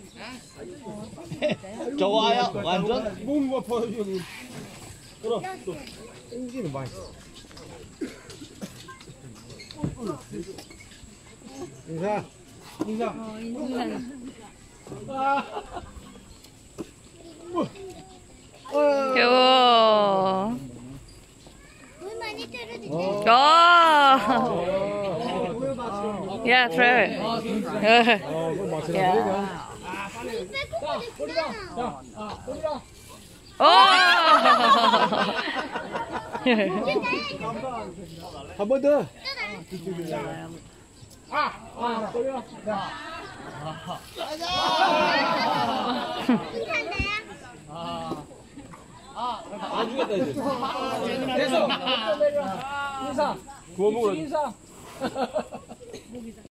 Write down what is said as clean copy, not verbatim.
좋아요, 완전. 몸 아파요 여기. 그럼 또 땡기는 맛있어. 인사. 인사. 귀여워. 물 많이 떨어지네. Yeah, throw it. 그거 마찬가지야. 한 번 더. 안 주겠다 이제. 됐어. 인사. 구워 먹으라. 인사.